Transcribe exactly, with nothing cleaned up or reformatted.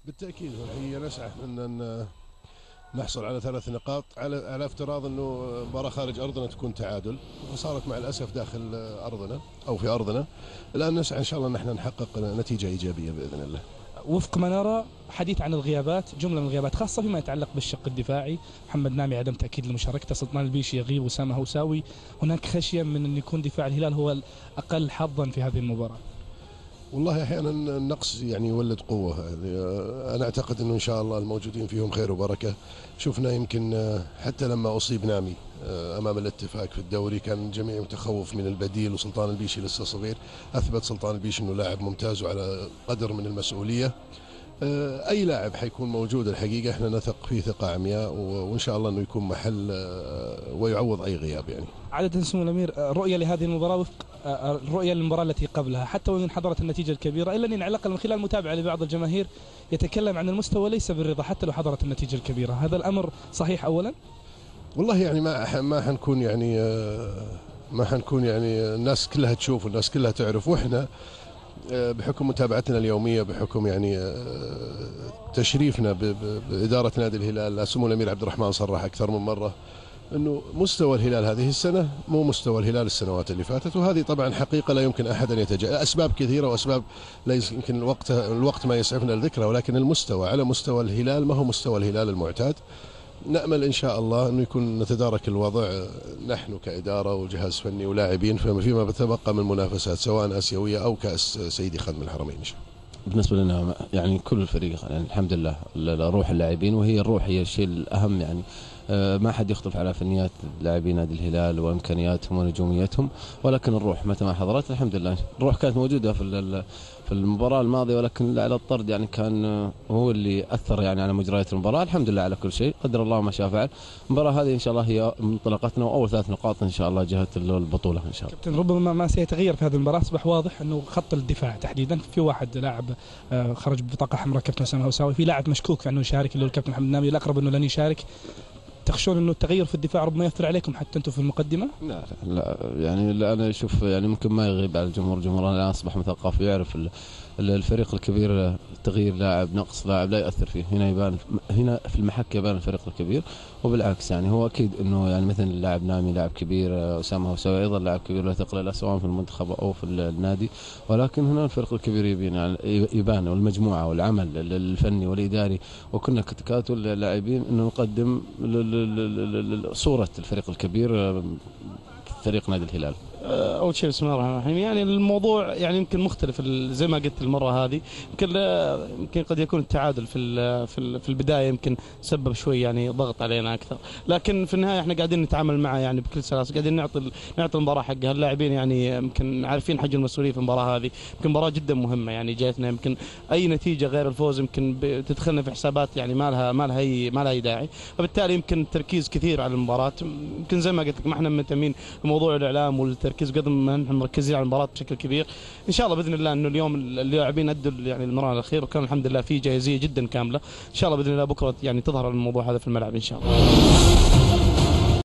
بالتأكيد هي نسعى أن نحصل على ثلاث نقاط على على افتراض أنه مباراة خارج أرضنا تكون تعادل، وصارت مع الأسف داخل أرضنا أو في أرضنا. الآن نسعى إن شاء الله أن احنا نحقق نتيجة إيجابية بإذن الله. وفق ما نرى حديث عن الغيابات، جملة من الغيابات خاصة فيما يتعلق بالشق الدفاعي، محمد نامي عدم تأكيد لمشاركته، سلطان البيشي يغيب، وسامة هوساوي. هناك خشية من أن يكون دفاع الهلال هو الأقل حظا في هذه المباراة. والله أحيانا النقص يعني يولد قوة. يعني أنا أعتقد أنه إن شاء الله الموجودين فيهم خير وبركة. شفنا يمكن حتى لما أصيب نامي أمام الاتفاق في الدوري كان الجميع متخوف من البديل، وسلطان البيشي لسه صغير. أثبت سلطان البيشي أنه لاعب ممتاز وعلى قدر من المسؤولية. أي لاعب حيكون موجود الحقيقة احنا نثق فيه ثقة عمياء، وإن شاء الله أنه يكون محل ويعوض أي غياب. يعني عادة سمو الأمير رؤية لهذه المباراة وفق الرؤية للمباراة التي قبلها، حتى وإن حضرت النتيجة الكبيرة، إلا أن على الأقل من خلال متابعة لبعض الجماهير يتكلم عن المستوى ليس بالرضا حتى لو حضرت النتيجة الكبيرة. هذا الأمر صحيح أولا؟ والله يعني ما ما حنكون يعني ما حنكون يعني الناس كلها تشوف والناس كلها تعرف، وإحنا بحكم متابعتنا اليومية، بحكم يعني تشريفنا بإدارة نادي الهلال، سمو الأمير عبد الرحمن صرح أكثر من مرة أنه مستوى الهلال هذه السنة مو مستوى الهلال السنوات اللي فاتت، وهذه طبعا حقيقة لا يمكن أحد أن يتجاهل. أسباب كثيرة وأسباب لا يمكن الوقت الوقت ما يسعفنا الذكرى، ولكن المستوى على مستوى الهلال ما هو مستوى الهلال المعتاد. نأمل إن شاء الله أنه يكون نتدارك الوضع نحن كإدارة وجهاز فني ولاعبين فيما بتبقى من منافسات سواء آسيوية أو كأس سيدي خادم الحرمين إن شاء الله. بالنسبة لنا يعني كل الفريق يعني الحمد لله روح اللاعبين، وهي الروح هي الشيء الأهم. يعني ما حد يختلف على فنيات لاعبي نادي الهلال وامكانياتهم ونجوميتهم، ولكن الروح متى ما حضرت الحمد لله. الروح كانت موجوده في في المباراه الماضيه، ولكن على الطرد يعني كان هو اللي اثر يعني على مجريات المباراه. الحمد لله على كل شيء، قدر الله ما شاء فعل. المباراه هذه ان شاء الله هي منطلقتنا واول ثلاث نقاط ان شاء الله جهه البطوله ان شاء الله. كابتن ربما ما سيتغير في هذه المباراه، اصبح واضح انه خط الدفاع تحديدا في واحد لاعب خرج ببطاقه حمراء كابتن سامة هوساوي، في لاعب مشكوك في انه يشارك اللي هو الكابتن محمد نامي، الاقرب انه لن يشارك. تخشون انه التغير في الدفاع ربما يأثر عليكم حتى انتم في المقدمه؟ لا لا يعني لا انا اشوف يعني ممكن ما يغيب على الجمهور، الجمهور الان اصبح مثقف يعرف الفريق الكبير تغيير لاعب نقص لاعب لا يأثر فيه. هنا يبان هنا في المحك يبان الفريق الكبير، وبالعكس يعني هو اكيد انه يعني مثلا اللاعب نامي لاعب كبير، اسامه هوساوي ايضا لاعب كبير لا ثقل له سواء في المنتخب او في النادي، ولكن هنا الفريق الكبير يبين يعني يبان والمجموعه والعمل الفني والاداري وكنا كتكاتل اللاعبين انه نقدم صوره الفريق الكبير فريق نادي الهلال. اول شيء بسم الله الرحمن الرحيم، يعني الموضوع يعني يمكن مختلف زي ما قلت المره هذه، يمكن يمكن قد يكون التعادل في في في البدايه يمكن سبب شوي يعني ضغط علينا اكثر، لكن في النهايه احنا قاعدين نتعامل معه يعني بكل سلاسه، قاعدين نعطي نعطي المباراه حقها. اللاعبين يعني يمكن عارفين حجم المسؤوليه في المباراه هذه، يمكن مباراه جدا مهمه يعني جايتنا، يمكن اي نتيجه غير الفوز يمكن تدخلنا في حسابات يعني ما لها ما لها اي ما لها اي داعي، فبالتالي يمكن التركيز كثير على المباراه. يمكن زي ما قلت لك ما احنا مهتمين بموضوع الاعلام والتركيز قدر ما نحن مركزين على المباراه بشكل كبير. ان شاء الله باذن الله انه اليوم اللاعبين ادوا يعني المران الاخير، وكان الحمد لله في جاهزيه جدا كامله. ان شاء الله باذن الله بكره يعني تظهر الموضوع هذا في الملعب ان شاء الله.